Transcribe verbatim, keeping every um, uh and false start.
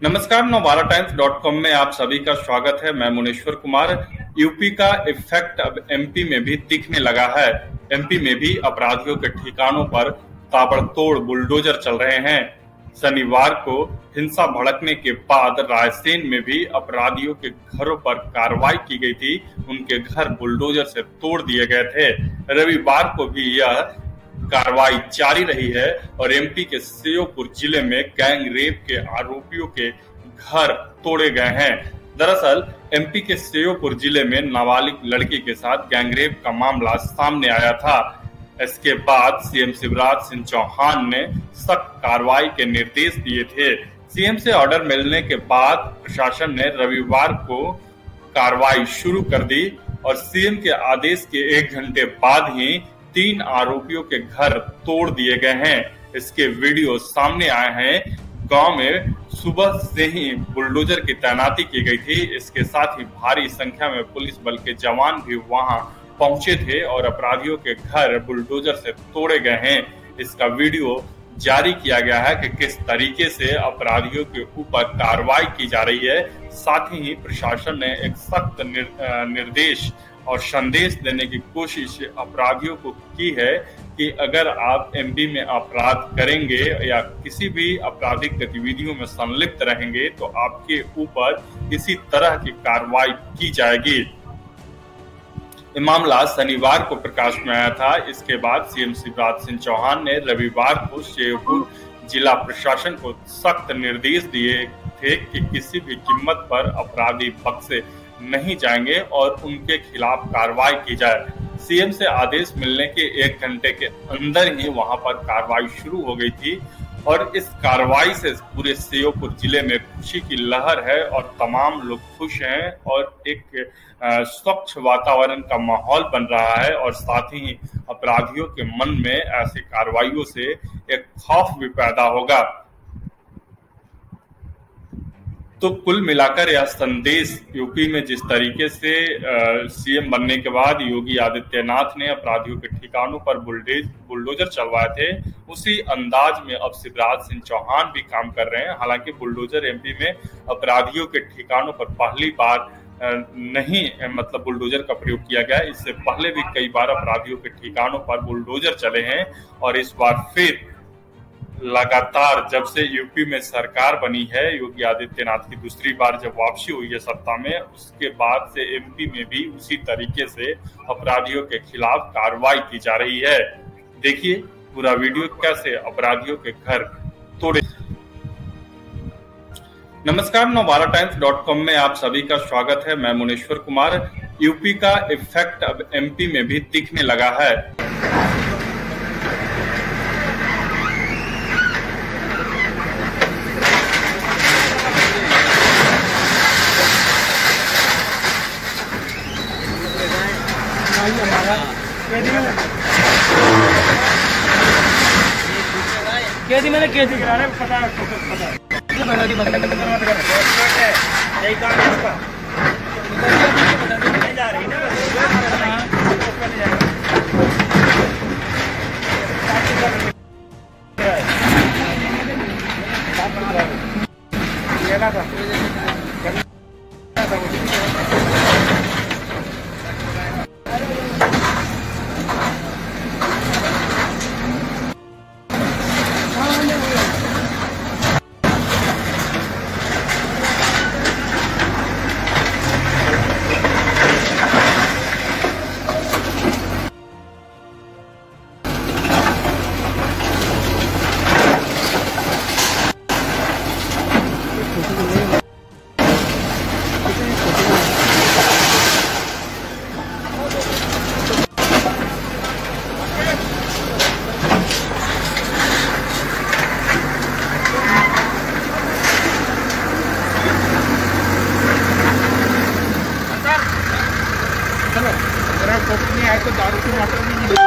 नमस्कार, Navbharat times dot com में आप सभी का स्वागत है। मैं मुनेश्वर कुमार। यूपी का इफेक्ट अब एमपी में भी दिखने लगा है। एमपी में भी अपराधियों के ठिकानों पर ताबड़तोड़ बुलडोजर चल रहे हैं। शनिवार को हिंसा भड़कने के बाद रायसेन में भी अपराधियों के घरों पर कार्रवाई की गई थी। उनके घर बुलडोजर से तोड़ दिए गए थे। रविवार को भी यह कार्रवाई जारी रही है और एमपी के श्योपुर जिले में गैंग रेप के आरोपियों के घर तोड़े गए हैं। दरअसल एमपी के श्योपुर जिले में नाबालिग लड़की के साथ गैंग रेप का मामला सामने आया था। इसके बाद सीएम शिवराज सिंह चौहान ने सख्त कार्रवाई के निर्देश दिए थे। सीएम से ऑर्डर मिलने के बाद प्रशासन ने रविवार को कार्रवाई शुरू कर दी और सीएम के आदेश के एक घंटे बाद ही तीन आरोपियों के घर तोड़ दिए गए हैं। इसके वीडियो सामने आए हैं। गांव में सुबह से ही बुलडोजर की तैनाती की गई थी। इसके साथ ही भारी संख्या में पुलिस बल के जवान भी वहां पहुंचे थे और अपराधियों के घर बुलडोजर से तोड़े गए हैं। इसका वीडियो जारी किया गया है कि किस तरीके से अपराधियों के ऊपर कार्रवाई की जा रही है। साथ ही प्रशासन ने एक सख्त निर, निर्देश और संदेश देने की कोशिश अपराधियों को की है कि अगर आप एमपी में अपराध करेंगे या किसी भी आपराधिक गतिविधियों में संलिप्त रहेंगे तो आपके ऊपर इसी तरह की कार्रवाई की जाएगी। ये मामला शनिवार को प्रकाश में आया था। इसके बाद सीएम शिवराज सिंह चौहान ने रविवार को श्योपुर जिला प्रशासन को सख्त निर्देश दिए थे कि किसी भी कीमत पर अपराधी बख्शे नहीं जाएंगे और उनके खिलाफ कार्रवाई की जाए। सीएम से आदेश मिलने के एक घंटे के अंदर ही वहां पर कार्रवाई शुरू हो गई थी और इस कार्रवाई से पूरे श्योपुर जिले में खुशी की लहर है और तमाम लोग खुश हैं और एक स्वच्छ वातावरण का माहौल बन रहा है और साथ ही अपराधियों के मन में ऐसी कार्रवाइयों से एक खौफ भी पैदा होगा। तो कुल मिलाकर यह संदेश यूपी में जिस तरीके से सीएम बनने के बाद योगी आदित्यनाथ ने अपराधियों के ठिकानों पर बुलडोज बुलडोजर चलवाए थे, उसी अंदाज में अब शिवराज सिंह चौहान भी काम कर रहे हैं। हालांकि बुलडोजर एमपी में अपराधियों के ठिकानों पर पहली बार नहीं मतलब बुलडोजर का प्रयोग किया गया। इससे पहले भी कई बार अपराधियों के ठिकानों पर बुलडोजर चले हैं और इस बार फिर लगातार जब से यूपी में सरकार बनी है, योगी आदित्यनाथ की दूसरी बार जब वापसी हुई है सत्ता में, उसके बाद से एमपी में भी उसी तरीके से अपराधियों के खिलाफ कार्रवाई की जा रही है। देखिए पूरा वीडियो कैसे अपराधियों के घर तोड़े। नमस्कार, नवभारत टाइम्स डॉट कॉम में आप सभी का स्वागत है। मैं मुनेश्वर कुमार। यूपी का इफेक्ट अब एमपी में भी दिखने लगा है। केदी मैंने केदी करा रहे पता पता ये बना दी बंद है यही काम है इसका नहीं जा रही ना ऊपर नहीं जाएगा ये ना था नहीं आए तो दारू की मात्रा में